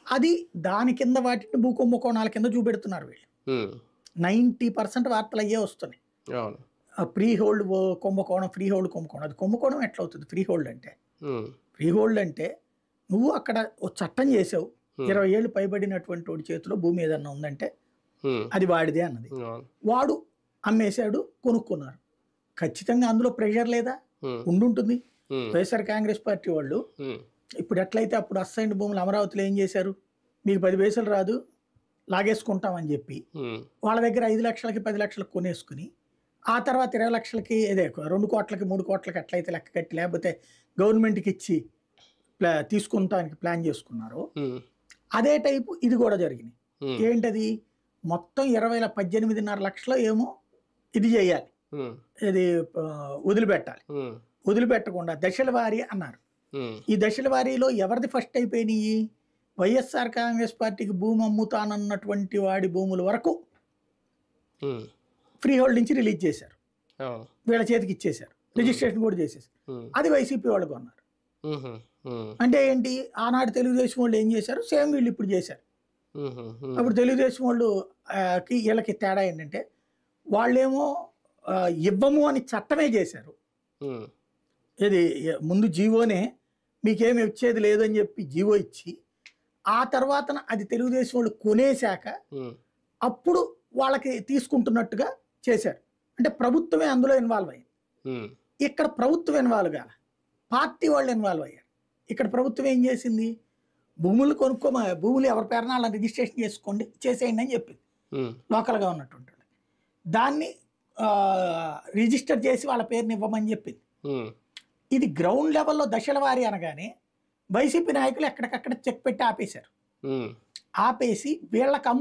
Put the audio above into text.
అది దాని కింద వాటిని భూ కుంభకోణాల కింద చూపెడుతున్నారు వీళ్ళు. 90% వార్తలు అయ్యే వస్తున్నాయి. ఫ్రీ హోల్డ్ కుంభకోణం, ఫ్రీ హోల్డ్ కుంభకోణం. అది కుంభకోణం ఎట్లా అవుతుంది? ఫ్రీ హోల్డ్ అంటే ఫ్రీ హోల్డ్ అంటే నువ్వు అక్కడ ఒక చట్టం చేసావు, 20 ఏళ్ళు పైబడినటువంటి వాడి చేతిలో భూమి ఏదన్నా ఉందంటే అది వాడిదే అన్నది. వాడు అమ్మేశాడు, కొనుక్కున్నారు. ఖచ్చితంగా అందులో ప్రెషర్ లేదా? ఉండుంటుంది. వైఎస్ఆర్ కాంగ్రెస్ పార్టీ వాళ్ళు ఇప్పుడు ఎట్లయితే అప్పుడు అసైన్డ్ భూములు అమరావతిలో ఏం చేశారు, మీకు 10 పైసలు రాదు లాగేసుకుంటామని చెప్పి వాళ్ళ దగ్గర 5 లక్షలకి 10 లక్షలకు కొనేసుకుని ఆ తర్వాత 20 లక్షలకి ఇదే 2 కోట్లకి 3 కోట్లకి ఎట్లయితే లెక్క కట్టి లేకపోతే గవర్నమెంట్కి ఇచ్చి తీసుకుంటానికి ప్లాన్ చేసుకున్నారో అదే టైపు ఇది కూడా జరిగింది. ఏంటది? మొత్తం 18.5 లక్షలు ఏమో ఇది చేయాలి, ఇది వదిలిపెట్టాలి. వదిలిపెట్టకుండా దశల వారీ అన్నారు. ఈ దశల వారీలో ఎవరిది ఫస్ట్ అయిపోయినాయి? వైఎస్ఆర్ కాంగ్రెస్ పార్టీకి భూమి అమ్ముతానన్నటువంటి వాడి భూముల వరకు ఫ్రీ హోల్డ్ నుంచి రిలీజ్ చేశారు, వీళ్ళ చేతికి ఇచ్చేశారు, రిజిస్ట్రేషన్ కూడా చేసేసారు. అది వైసీపీ వాళ్ళు కొన్నారు. అంటే ఏంటి? ఆనాడు తెలుగుదేశం వాళ్ళు ఏం చేశారు, సేమ్ వీళ్ళు ఇప్పుడు చేశారు. అప్పుడు తెలుగుదేశం వాళ్ళు వీళ్ళకి తేడా ఏంటంటే వాళ్ళేమో ఇవ్వము అని చట్టమే చేశారు. ఇది ముందు జీవోనే మీకేమి వచ్చేది లేదని చెప్పి జీవో ఇచ్చి ఆ తర్వాత అది తెలుగుదేశం వాళ్ళు కొనేశాక అప్పుడు వాళ్ళకి తీసుకుంటున్నట్టుగా చేశారు. అంటే ప్రభుత్వమే అందులో ఇన్వాల్వ్ అయ్యింది. ఇక్కడ ప్రభుత్వం ఇన్వాల్వ్ కాల, పార్టీ వాళ్ళు ఇన్వాల్వ్ అయ్యారు. ఇక్కడ ప్రభుత్వం ఏం చేసింది? భూములు భూములు ఎవరి పేరున అలా రిజిస్ట్రేషన్ చేసుకోండి, చేసేయండి అని చెప్పింది లోకల్గా ఉన్నటువంటి. దాన్ని రిజిస్టర్ చేసి వాళ్ళ పేరుని ఇవ్వమని చెప్పింది. ఇది గ్రౌండ్ లెవెల్లో దశల వారీ అనగానే వైసీపీ నాయకులు ఎక్కడికక్కడ చెక్ పెట్టి ఆపేశారు. ఆపేసి వీళ్ళకి